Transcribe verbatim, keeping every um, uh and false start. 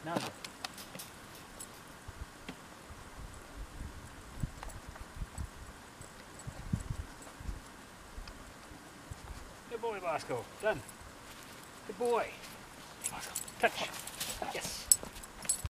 Now then. Good boy, Bosco. Done. Good boy. Bosco. Touch. Yes.